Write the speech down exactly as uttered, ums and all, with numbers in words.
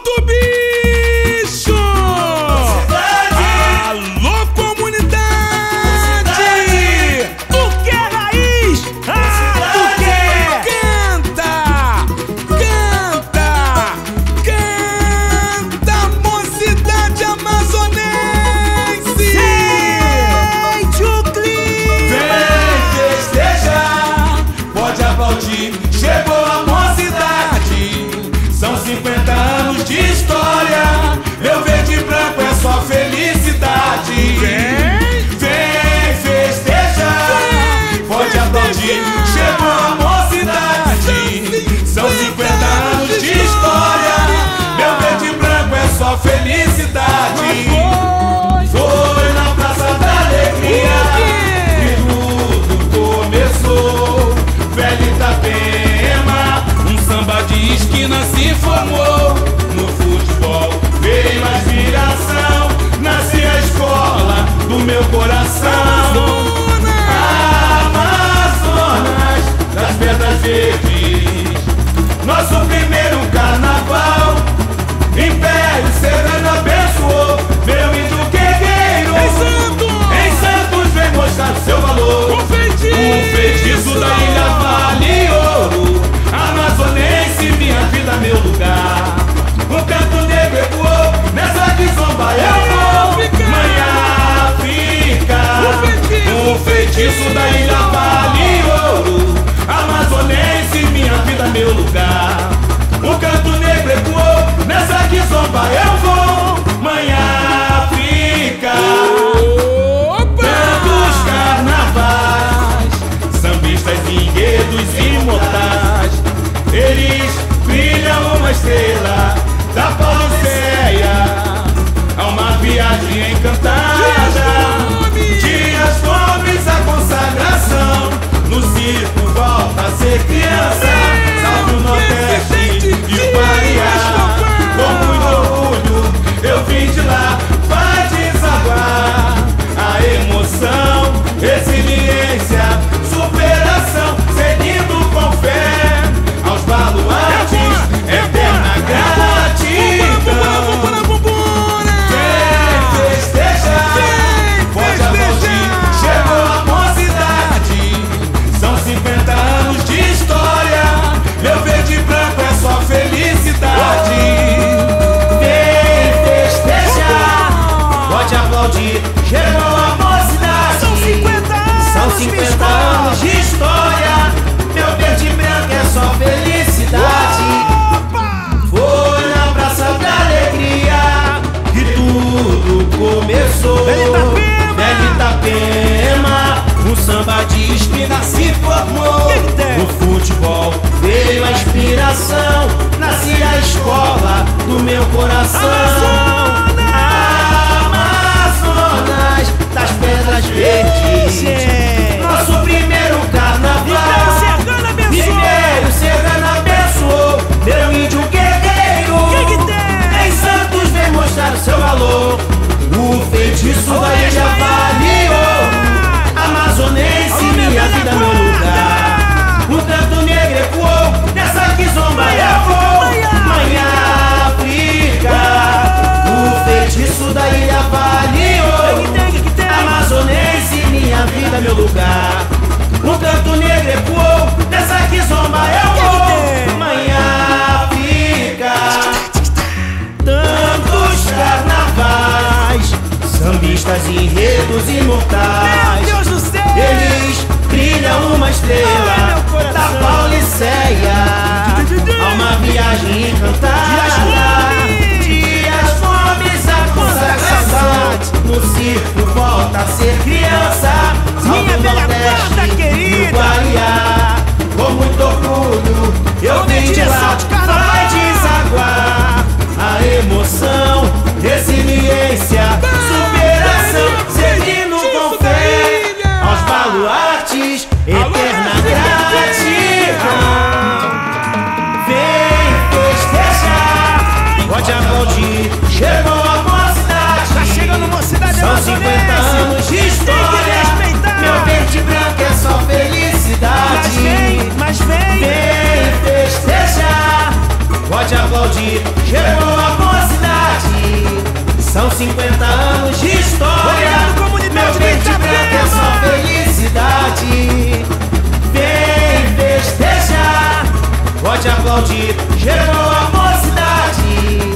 Solta o bicho! Alô, comunidade! Tu quer raiz? Ah, tu quer! Canta! Canta! Canta, mocidade amazonense! Sente o clima! Vem festejar, pode aplaudir, chegou a mocidade. São cinquenta anos de história, meu verde e branco é só felicidade. Vem! Vem festejar, pode aplaudir, chegou a mocidade. São cinquenta anos de história, meu verde e branco é só felicidade. Foi na Praça da Alegria que tudo começou. Velho Itapema, um samba de esquina se formou. No futebol veio a inspiração, nasce a escola do meu coração. Amazonas, das pedras verdes, nosso primeiro carnaval. Império Serrano abençoou, meu índio guerreiro. Em Santos! Em Santos vem mostrar seu valor. O feitiço! O feitiço da Ilha Vale Ouro, amazonense, minha vida, meu lugar. O canto negro ecoou, nessa quizomba eu vou. Mãe África, o feitiço da Ilha Vale Ouro, amazonense, minha vida, meu lugar. O canto negro ecoou, nessa quizomba eu vou. Mãe África, tantos carnavais, sambistas, enredos imortais. Eles brilham uma estrela da Pauliceia, a uma viagem encantada. Dias Gomes, a consagração, no circo volta a ser criança. Salve o Nordeste e Pariá, com muito orgulho eu vim de lá. Vai desaguar a emoção, resiliência, superação, seguindo com fé aos baluartes, eterna gratidão. Vem festejar, pode aplaudir, chegou a mocidade. São cinquenta anos de história, meu verde e branco é só felicidade. Vem festejar, pode aplaudir, chegou a mocidade. São cinquenta anos! São cinquenta anos de história, meu verde e branco é só felicidade. Foi na Praça da Alegria que tudo começou. Velho Itapema, um samba de esquina se formou. No futebol veio a inspiração, nasce a escola do meu coração. Amazonas, das pedras verdes, nosso primeiro carnaval. Primeiro Serrano abençoou, meu índio guerreiro. Em Santos vem mostrar o seu valor. O feitiço da Ilha Vale Ouro, amazonense, minha vida, meu lugar. O canto negro ecoou, nessa quizomba eu vou. Mãe África, o feitiço da Ilha Vale Ouro, amazonense, minha vida, meu lugar. O canto negro ecoou, nessa quizomba eu vou. Mãe África, tantos carnavais, sambistas, enredos imortais. Meu Deus do céu! Eles brilham uma estrela da Pauliceia, a uma viagem encantada. Dias Gomes, a consagração, no circo volta a ser criança. Minha velha guarda querida, Pariá, com muito orgulho eu vim de lá. Vai desaguar a emoção, resiliência, superação, seguindo com fé aos baluartes, eterna gratidão. Vem festejar. aplaudir, chegou a mocidade. São cinquenta anos de história. Obrigado, comunidade Meu verde de branco é só felicidade. Vem festejar, pode aplaudir, chegou a mocidade.